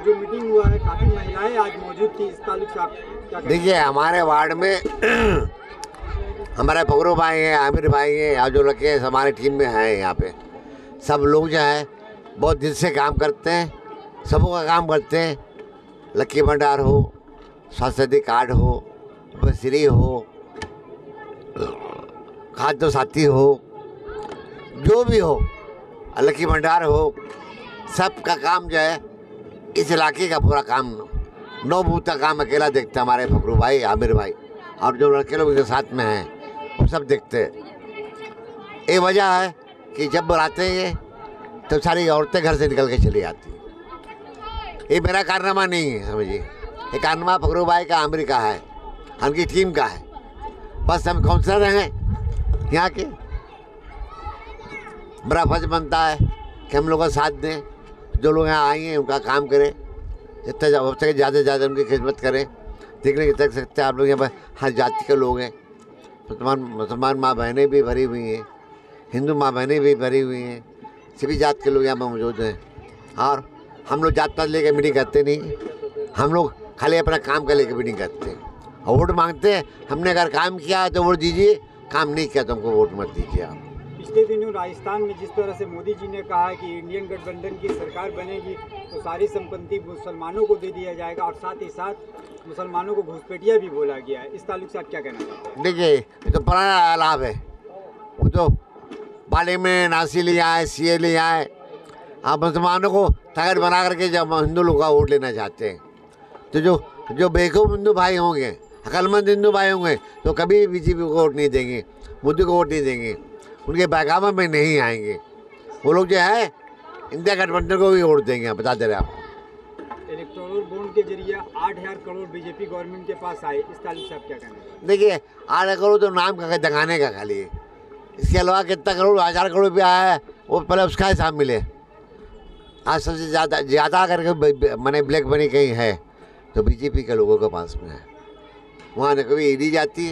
जो मीटिंग हुआ है काफ़ी महिलाएं आज मौजूद थी, इस ताल्लुक से आप क्या कहेंगे? देखिए हमारे वार्ड में हमारे फगरू भाई हैं, आमिर भाई हैं, और जो लड़के हमारे टीम में हैं यहाँ पे सब लोग जो है बहुत दिल से काम करते हैं, सबों का काम करते हैं। लक्की भंडार हो, स्वास्थ्य कार्ड हो, बसरी हो, खाद्य साथी हो, जो भी हो, लक्की भंडार हो, सबका काम जो है इस इलाके का पूरा काम 9 बूथ का काम अकेला देखते हैं हमारे फकरू भाई, आमिर भाई, और जो लड़के लोग इनके साथ में हैं वो सब देखते हैं। ये वजह है कि जब बुलाते हैं ये तो सारी औरतें घर से निकल के चली आती हैं। ये मेरा कारनामा नहीं है, समझिए, ये कारनामा फकरू भाई का, आमिर का है, उनकी टीम का है। बस हम काउंसलर हैं यहाँ के, बड़ा फर्ज बनता है कि हम लोगों का साथ दें, जो लोग यहाँ आए हैं उनका काम करें, जितना हो सके ज़्यादा से ज़्यादा उनकी खिदमत करें। देखने की तक सकते हैं आप लोग यहाँ पर हर जाति के लोग हैं, मुसलमान माँ बहनें भी भरी हुई हैं, हिंदू माँ बहनें भी भरी हुई हैं, सभी जात के लोग यहाँ पर मौजूद हैं। और हम लोग जात पात लेकर मीटिंग करते नहीं, हम लोग खाली अपना काम का लेकर मीटिंग करते हैं और वोट मांगते हैं। हमने अगर काम किया तो वोट दीजिए, काम नहीं किया तो हमको वोट मत दीजिए आप। पिछले दिनों राजस्थान में जिस तरह से मोदी जी ने कहा है कि इंडियन गठबंधन की सरकार बनेगी तो सारी संपत्ति मुसलमानों को दे दिया जाएगा और साथ ही साथ मुसलमानों को घुसपैठिया भी बोला गया है, इस ताल्लुक से आप क्या कहना चाहते हैं? देखिए ये तो पुराना लाभ है, वो तो पार्लियामेंट नासी लिया है, सीए लिया है। आप मुसलमानों को टारगेट बना करके जब हिंदू लोग का वोट लेना चाहते हैं तो जो बेवकूफ़ हिंदू भाई होंगे, अक्लमंद हिंदू भाई होंगे तो कभी बीजेपी को वोट नहीं देंगे, मोदी को वोट नहीं देंगे, उनके बैकामा में नहीं आएंगे। वो लोग जो है इंडिया गठबंधन को भी वोट देंगे, बता दे रहे आप। इलेक्टोरल बॉन्ड के जरिए 8,000 करोड़ बीजेपी गवर्नमेंट के पास आए, इस ताल्लुक से आप क्या कहना चाहते हैं? देखिए 8 करोड़ तो नाम का दगाने का खाली है, इसके अलावा कितना करोड़, 1000 करोड़ रुपया आया है वो पहले उसका हिसाब मिले। आज सबसे ज़्यादा करके मैंने ब्लैक मनी कहीं है तो बीजेपी के लोगों के पास में है। वहाँ न कभी ईडी जाती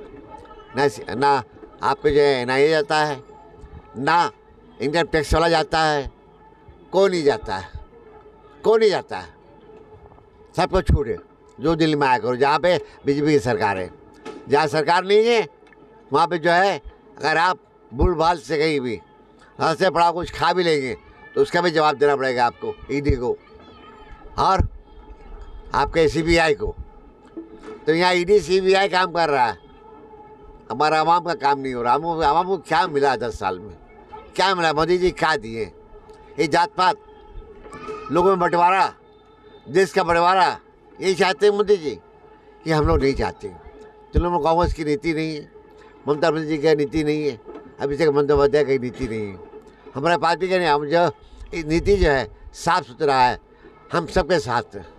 है, ना आपके जो है NIA जाता है, ना इनकम टैक्स वाला जाता है, कोई नहीं जाता है, कोई नहीं जाता है। सबको छूट है, जो दिल्ली में आया करो, जहाँ पे बीजेपी की सरकार है। जहाँ सरकार नहीं है वहाँ पे जो है अगर आप भूल भाल से कहीं भी हंसे पड़ा कुछ खा भी लेंगे तो उसका भी जवाब देना पड़ेगा आपको, ईडी को और आपके CBI को। तो यहाँ ईडी CBI काम कर रहा है, हमारा आवाम का काम नहीं हो रहा। आवाम को क्या मिला 10 साल में, क्या मिला? मोदी जी क्या दिए? ये जात पात लोगों में बंटवारा, देश का बंटवारा, यही चाहते हैं मोदी जी कि हम लोग नहीं चाहते। तृणमूल कांग्रेस की नीति नहीं है, ममता बनर्जी की नीति नहीं है, अभिषेक बंदोपाध्याय की नीति नहीं है, हमारे पार्टी का नहीं। हम जो नीति जो है साफ सुथरा है, हम सबके साथ हैं,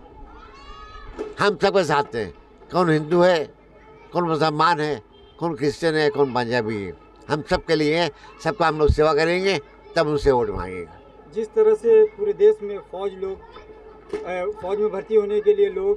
हम सबके साथ हैं। कौन हिंदू है, कौन मुसलमान है, कौन क्रिश्चियन है, कौन पंजाबी है, हम सब के लिए हैं। सबका हम लोग सेवा करेंगे तब उनसे वोट मांगेंगे। जिस तरह से पूरे देश में फौज में भर्ती होने के लिए लोग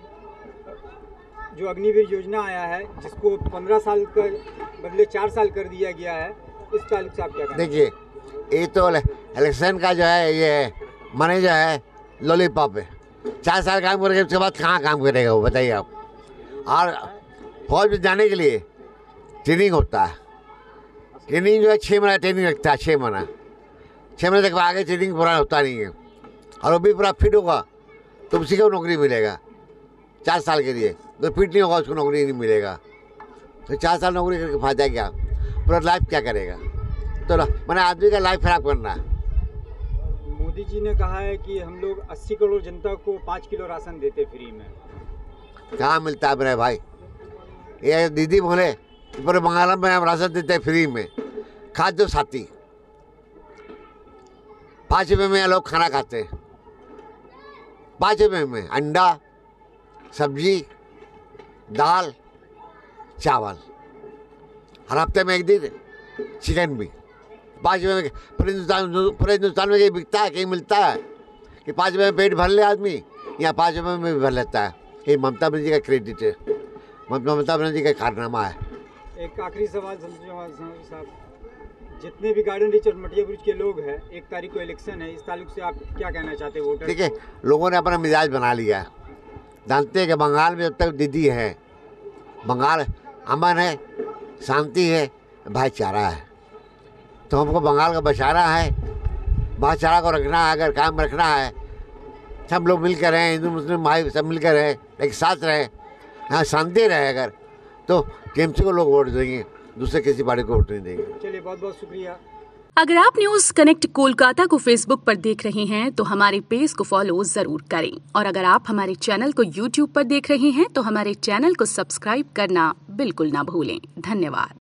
जो अग्निवीर योजना आया है जिसको 15 साल का बदले 4 साल कर दिया गया है, इस ताल्लुक से आप क्या कहना? देखिए ये तो इलेक्शन का जो है ये मने जो है लॉलीपॉप है। 4 साल काम करके उसके बाद कहाँ काम करेगा वो, बताइए आप। और फौज में जाने के लिए ट्रेनिंग होता है, ट्रेनिंग जो है 6 महीना ट्रेनिंग लगता है, 6 महीना। 6 महीने तक आगे ट्रेनिंग पूरा होता नहीं है और वो भी पूरा फिट होगा तो उसी को नौकरी मिलेगा 4 साल के लिए। तो फिट नहीं होगा उसको नौकरी नहीं मिलेगा। तो 4 साल नौकरी करके फायदा क्या, पूरा लाइफ क्या करेगा? तो मैंने आदमी का लाइफ खराब करना है। मोदी जी ने कहा है कि हम लोग 80 करोड़ जनता को 5 किलो राशन देते फ्री में। कहाँ मिलता है मेरे भाई? ये दीदी बोले पूरे बंगाल में हम राशन देते हैं फ्री में, खाद्य साथी 5 रुपये में लोग खाना खाते हैं। 5 रुपये में अंडा, सब्जी, दाल, चावल, हर हफ्ते में 1 दिन चिकन भी 5 रुपये में। पूरे हिंदुस्तान में कहीं बिकता है, कहीं मिलता है कि 5 रुपये में पेट भर ले आदमी, यहाँ 5 रुपये में भी भर लेता है। ये ममता बनर्जी का क्रेडिट है, ममता बनर्जी का कारनामा है। एक आखिरी सवाल साहब, जितने भी गार्डन रिच और मटिया ब्रिज के लोग हैं, 1 तारीख को इलेक्शन है, इस तारीख से आप क्या कहना चाहते हैं वोटर? देखिए, लोगों ने अपना मिजाज बना लिया है। जानते हैं कि बंगाल में जब तक दीदी है, बंगाल अमन है, शांति है, भाईचारा है। तो हमको बंगाल का बचाना है, भाईचारा को रखना है। अगर कायम रखना है, सब लोग मिलकर रहें, हिंदू मुस्लिम भाई सब मिलकर रहें, एक साथ रहें, यहाँ शांति रहे अगर, तो टीएमसी को लोग वोट देंगे, दूसरे किसी पार्टी को वोट नहीं देंगे। चलिए, बहुत बहुत शुक्रिया। अगर आप न्यूज कनेक्ट कोलकाता को फेसबुक पर देख रहे हैं तो हमारे पेज को फॉलो जरूर करें, और अगर आप हमारे चैनल को यूट्यूब पर देख रहे हैं तो हमारे चैनल को सब्सक्राइब करना बिल्कुल ना भूलें। धन्यवाद।